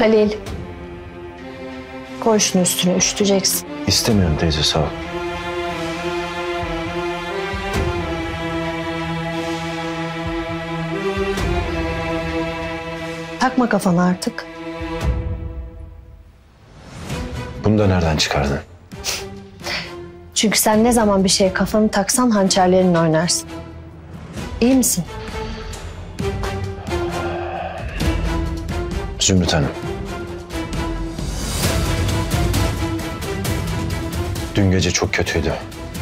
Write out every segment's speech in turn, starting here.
Halil. Koy şunu üstüne, üşüteceksin. İstemiyorum teyze, sağ ol. Takma kafana artık. Bunu da nereden çıkardın? Çünkü sen ne zaman bir şeye kafanı taksan hançerlerinle oynarsın. İyi misin? Zümrüt Hanım. Dün gece çok kötüydü.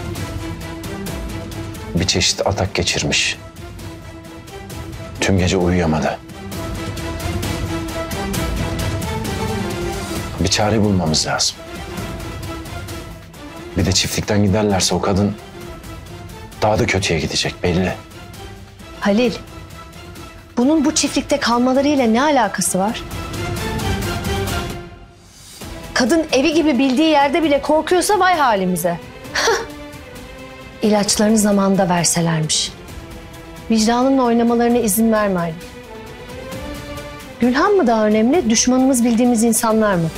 Bir çeşit atak geçirmiş. Tüm gece uyuyamadı. Bir çare bulmamız lazım. Bir de çiftlikten giderlerse o kadın daha da kötüye gidecek belli. Halil, bunun bu çiftlikte kalmalarıyla ne alakası var? Kadın evi gibi bildiği yerde bile korkuyorsa vay halimize. İlaçlarını zamanında verselermiş. Vicdanınla oynamalarına izin verme Halil. Gülhan mı daha önemli, düşmanımız bildiğimiz insanlar mı?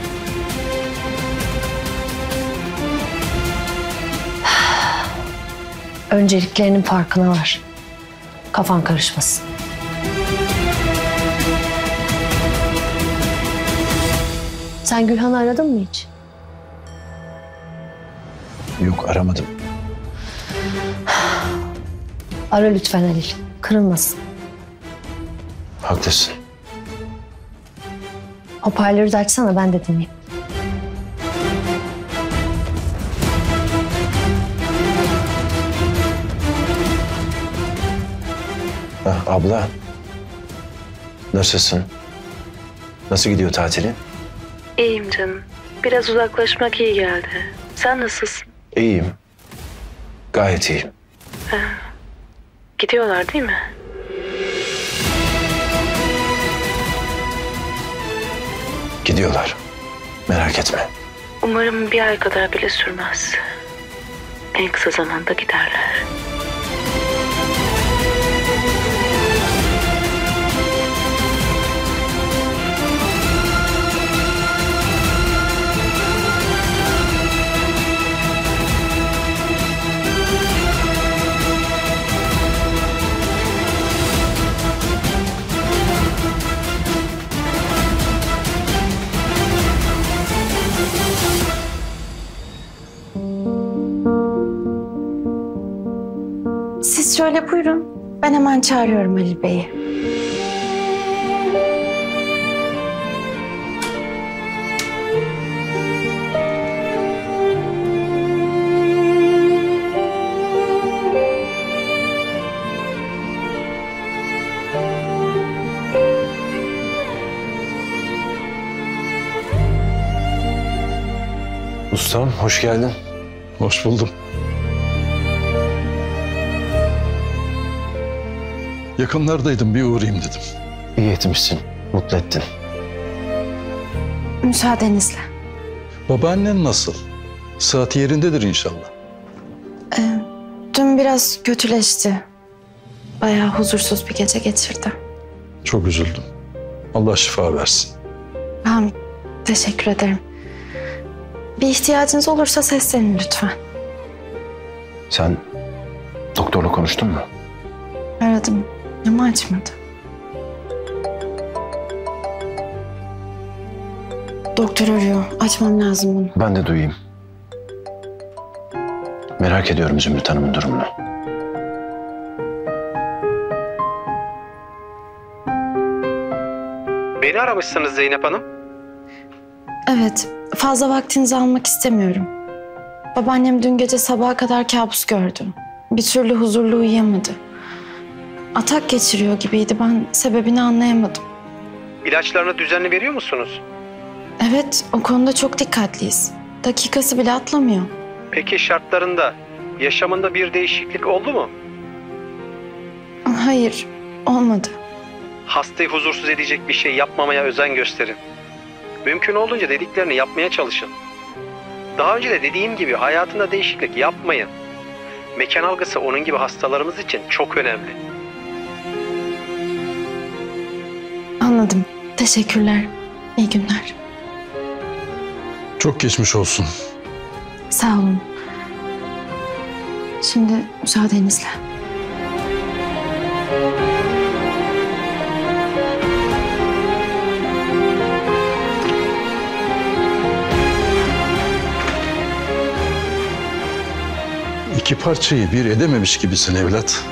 Önceliklerinin farkına var. Kafan karışmasın. Sen Gülhan'ı aradın mı hiç? Yok, aramadım. Ara lütfen Halil. Kırılmasın. Haklısın. Hoparlörü de açsana, ben de dinleyeyim. Abla. Nasılsın? Nasıl gidiyor tatilin? İyiyim canım. Biraz uzaklaşmak iyi geldi. Sen nasılsın? İyiyim. Gayet iyiyim. Gidiyorlar değil mi? Gidiyorlar. Merak etme. Umarım bir ay kadar bile sürmez. En kısa zamanda giderler. Siz şöyle buyurun. Ben hemen çağırıyorum Halil Bey'i. Ustam, hoş geldin. Hoş buldum. Yakınlardaydım, bir uğrayayım dedim. İyi etmişsin, mutlu ettin. Müsaadenizle. Babaannen nasıl? Sıhhati yerindedir inşallah. Dün biraz kötüleşti. Bayağı huzursuz bir gece geçirdi. Çok üzüldüm. Allah şifa versin. Ben teşekkür ederim. Bir ihtiyacınız olursa seslenin lütfen. Sen doktorla konuştun mu? Aradım ama açmadı. Doktor arıyor. Açmam lazım bunu. Ben de duyayım. Merak ediyorum Zümrüt Hanım'ın durumunu. Beni aramışsınız Zeynep Hanım. Evet, fazla vaktinizi almak istemiyorum. Babaannem dün gece sabaha kadar kabus gördü. Bir türlü huzurlu uyuyamadı. Atak geçiriyor gibiydi. Ben sebebini anlayamadım. İlaçlarını düzenli veriyor musunuz? Evet, o konuda çok dikkatliyiz. Dakikası bile atlamıyor. Peki şartlarında, yaşamında bir değişiklik oldu mu? Hayır, olmadı. Hastayı huzursuz edecek bir şey yapmamaya özen gösterin. Mümkün olduğunca dediklerini yapmaya çalışın. Daha önce de dediğim gibi hayatında değişiklik yapmayın. Mekan algısı onun gibi hastalarımız için çok önemli. Anladım. Teşekkürler. İyi günler. Çok geçmiş olsun. Sağ olun. Şimdi müsaadenizle. İki parçayı bir edememiş gibisin evlat.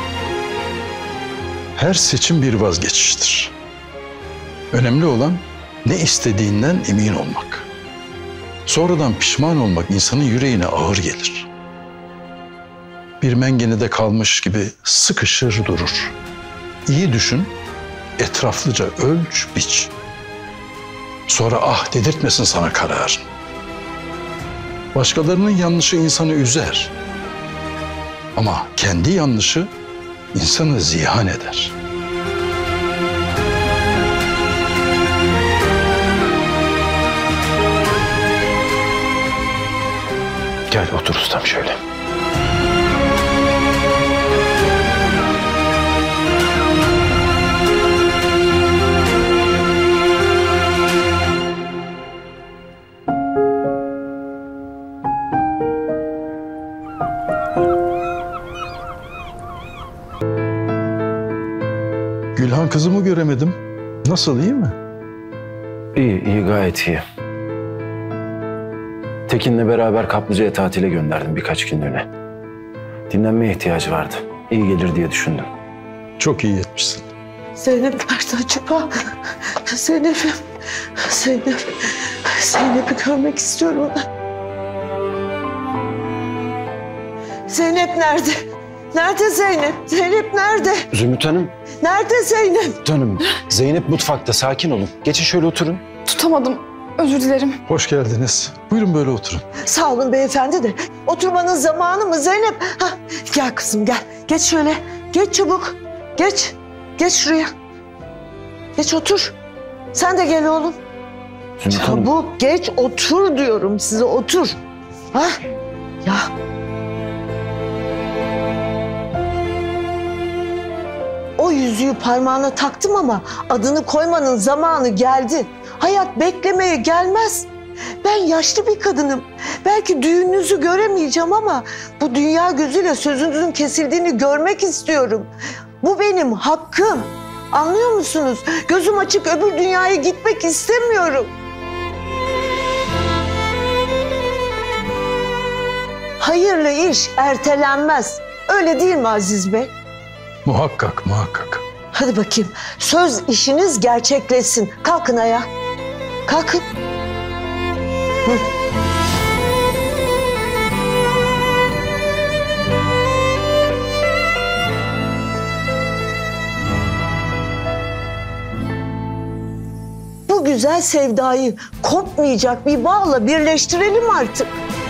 Her seçim bir vazgeçiştir. Önemli olan ne istediğinden emin olmak. Sonradan pişman olmak insanın yüreğine ağır gelir. Bir mengenede kalmış gibi sıkışır durur. İyi düşün, etraflıca ölç, biç. Sonra ah dedirtmesin sana kararın. Başkalarının yanlışı insanı üzer. Ama kendi yanlışı insanı ziyan eder. Gel otur ustam şöyle. Gülhan kızımı göremedim. Nasıl, iyi mi? İyi gayet iyi. Tekin'le beraber Kaplıca'ya tatile gönderdim birkaç günlüğüne. Dinlenmeye ihtiyacı vardı. İyi gelir diye düşündüm. Çok iyi etmişsin. Zeynep nerede acaba? Zeynep'im. Zeynep'i görmek istiyorum ben. Zeynep nerede? Nerede Zeynep? Zeynep nerede? Zümrüt Hanım. Nerede Zeynep? Zümrüt Hanım. Zeynep mutfakta, sakin olun. Geçin şöyle oturun. Tutamadım. Özür dilerim. Hoş geldiniz. Buyurun böyle oturun. Sağ olun beyefendi de. Oturmanın zamanı mı Zeynep? Gel kızım gel. Geç şöyle. Geç çabuk. Geç. Geç şuraya. Geç otur. Sen de gel oğlum. Zümrüt Hanım. Çabuk geç otur diyorum size, otur. Ha? Ya. O yüzüğü parmağına taktım ama adını koymanın zamanı geldi. Hayat beklemeye gelmez. Ben yaşlı bir kadınım. Belki düğününüzü göremeyeceğim ama bu dünya gözüyle sözünüzün kesildiğini görmek istiyorum. Bu benim hakkım. Anlıyor musunuz? Gözüm açık öbür dünyaya gitmek istemiyorum. Hayırlı iş ertelenmez. Öyle değil mi Aziz Bey? Muhakkak, muhakkak. Hadi bakayım. Söz işiniz gerçekleşsin. Kalkın ayağa. Kalkın. Hı. Bu güzel sevdayı kopmayacak bir bağla birleştirelim artık.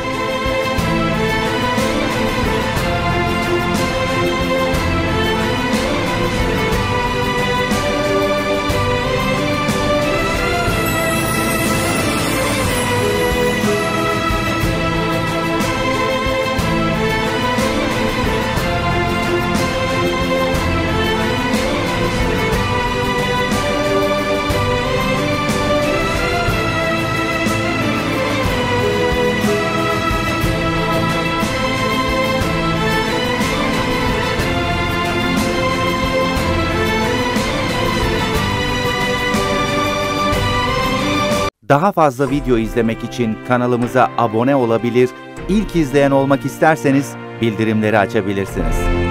Daha fazla video izlemek için kanalımıza abone olabilir, ilk izleyen olmak isterseniz bildirimleri açabilirsiniz.